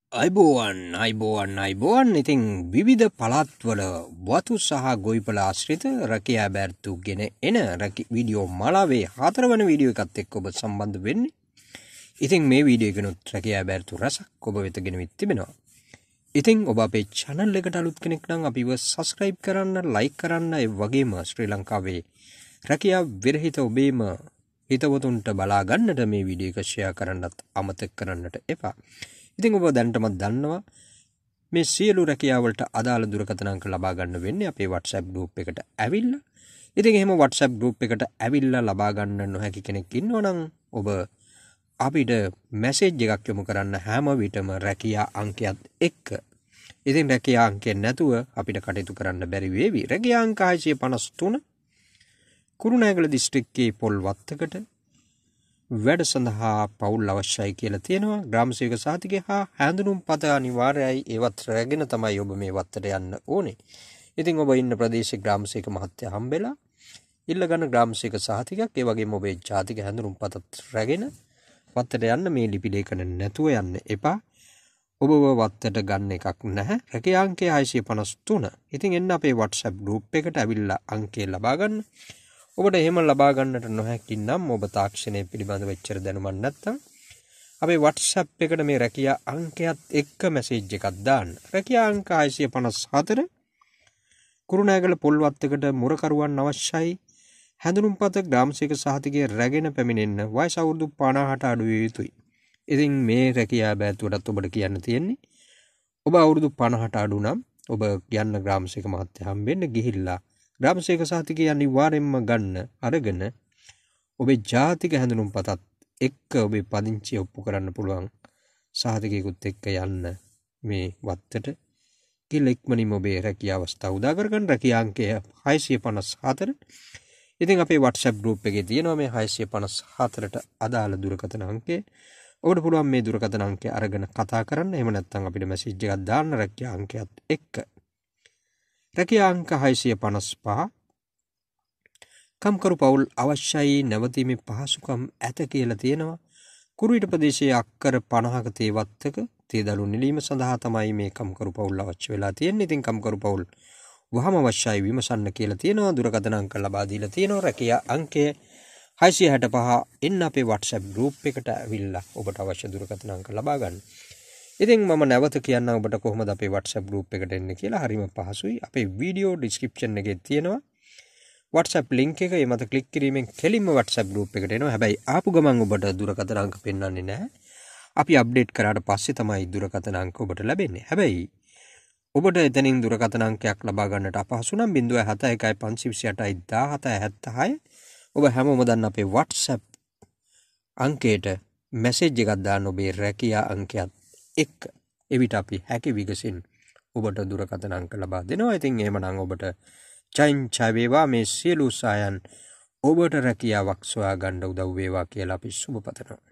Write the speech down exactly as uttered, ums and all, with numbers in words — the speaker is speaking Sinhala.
අයිබෝවන් අයිබෝවන් අයිබෝවන් ඉතින් විවිධ පළාත්වල වතු සහ ගොවිපළ ආශ්‍රිත රැකියා අබර්තු ගෙන එන වීඩියෝ මාලාවේ හතරවන වීඩියෝ එකත් එක්ක ඔබ සම්බන්ධ වෙන්නේ. ඉතින් මේ වීඩියෝ එකනොත් රැකියා අබර්තු රසක් ඔබ වෙත ගෙනවිත් තිබෙනවා. ඉතින් ඔබ අපේ channel එකට අලුත් කෙනෙක් නම් අපිව subscribe කරන්න, like කරන්න, ඒ වගේම ශ්‍රී ලංකාවේ රැකියා විරහිත ඔබේම හිතවතුන්ට බලා ගන්නට මේ වීඩියෝ එක share කරන්නත් අමතක කරන්නට එපා. ඉතින් ඔබ දැනටමත් දන්නවා මේ සියලු රැකියාව වලට අදාළ දුරකථන අංක ලබා ගන්න වෙන්නේ අපේ WhatsApp group එකට ඇවිල්ලා. ඉතින් එහෙම WhatsApp group එකට ඇවිල්ලා ලබා ගන්න නොහැකි කෙනෙක් ඉන්නවා නම් ඔබ අපිට message එකක් යොමු කරන්න හැම විටම රැකියා අංකයත් එක්ක. ඉතින් රැකියා අංකය නැතුව අපිට කටයුතු කරන්න බැරි වේවි. රැකියා අංක හයසිය පනස් තුන කුරුණෑගල දිස්ත්‍රික්කයේ පොල්වත්තකට වැඩ සඳහා පවුල් අවශ්‍යයි කියලා තියෙනවා. ග්‍රාම සේවක සහතිකය හා හැඳුනුම්පත අනිවාර්යයි. ඒවත් රැගෙන තමයි ඔබ මේ වත්තට යන්න ඕනේ. ඉතින් ඔබ ඉන්න ප්‍රදේශයේ ග්‍රාම සේවක මහත්තයා හම්බෙලා ඉල්ලගන්න ග්‍රාම සේවක සහතිකයක්, ඒ වගේම ඔබේ ජාතික හැඳුනුම්පතත් රැගෙන වත්තට යන්න. මේ ලිපි ලේඛන නැතුව යන්න එපා. ඔබව වත්තට ගන්න එකක් නැහැ. රැකියා අංකය හයසිය පනස් තුන. ඉතින් එන්න අපේ WhatsApp group එකට ඇවිල්ලා අංකය ලබා ගන්න. ඔබට එහෙම ලබා ගන්නට නොහැකි නම් ඔබ තාක්ෂණය පිළිබඳව එච්චර දැනුමක් නැත්නම් අපේ WhatsApp එකට මේ රැකියා අංකයත් එක්ක මැසේජ් එකක් දාන්න. රැකියා අංක හයසිය පනස් හතර කුරුණෑගල පොල්වත්තකට මුරකරුවන් අවශ්‍යයි. හැඳුනුම්පත ග්‍රාම සේවක සහතිකය රැගෙන පැමිණෙන්න. වයස අවුරුදු පනහට අඩු විය යුතුයි. ඉතින් මේ රැකියා බෑතුවටත් ඔබට කියන්න තියෙන්නේ ඔබ අවුරුදු පනහට අඩු නම් ඔබ යන්න ග්‍රාම සේවක මහත්තයා හම්බෙන්න ගිහිල්ලා ග්‍රාම සේවක සහතිකය අනිවාර්යෙන්ම ගන්න අරගෙන ඔබේ ජාතික හැඳුනුම්පතත් එක්ක ඔබේ පදිංචිය ඔප්පු කරන්න පුළුවන් සහතිකයකුත් එක්ක යන්න මේ වත්තට. ගිහලා ඉක්මනින්ම ඔබේ රැකියා අවස්ථාව උදා කරගන්න. රැකියා අංකය හයසිය පනස් හතර. ඉතින් අපේ WhatsApp group එකේ තියෙනවා මේ හයසිය පනස් හතරට අදාළ දුරකථන අංකය. ඔබට පුළුවන් මේ දුරකථන අංකය අරගෙන කතා කරන්න. එහෙම නැත්නම් අපිට මැසේජ් එකක් දාන්න රැකියා අංකයත් එක්ක. රැකියා අංක හයසිය පනස් පහ කම්කරු පවුල් අවශ්‍යයි, නැවතීමේ පහසුකම් ඇත කියලා තියෙනවා. කුරුවිට ප්‍රදේශයේ අක්කර පනහක තේවත්තක තේදළු නිලීම සඳහා තමයි මේ කම්කරු පවුල් අවශ්‍ය වෙලා තියෙන්නේ. ඉතින් කම්කරු පවුල් වහම අවශ්‍යයි විමසන්න කියලා තියෙනවා. දුරකථන අංක ලබා දීලා තියෙනවා. රැකියා අංකය හයසිය හැට පහ. එන්න අපේ WhatsApp group එකට ඇවිල්ලා ඔබට අවශ්‍ය දුරකථන අංක ලබා ගන්න. ඉතින් මම නැවත කියන්නම් ඔබට කොහොමද අපේ WhatsApp group එකට එන්න කියලා. හරිම පහසුයි. අපේ වීඩියෝ description එකේ තියෙනවා WhatsApp link එක. ඒ මත ක්ලික් කිරීමෙන් කෙලින්ම WhatsApp group එකට එනවා. හැබැයි ආපු ගමන් ඔබට දුරකථන අංක පෙන්වන්නේ නැහැ. අපි අප්ඩේට් කරාට පස්සේ තමයි දුරකථන අංක ඔබට ලැබෙන්නේ. හැබැයි ඔබට එතනින් දුරකථන අංකයක් ලබා ගන්නට අපහසු නම් ज़ीरो सात एक पाँच छह आठ एक सात सात छह ඔබ හැමෝම දන්න අපේ WhatsApp අංකයට මැසේජ් එකක් දාන්න ඔබේ රැකියා අංකයත් එක්ක. එවිට අපි හැකි විගසින් ඔබට දුරකථන අංක ලබා දෙනවා. ඉතින් එහෙමනම් ඔබට චයින් චා වේවා. මේ සියලු සායන් ඔබට රැකියාවක් සොයා ගන්න උදව් වේවා කියලා අපි සුබ පතනවා.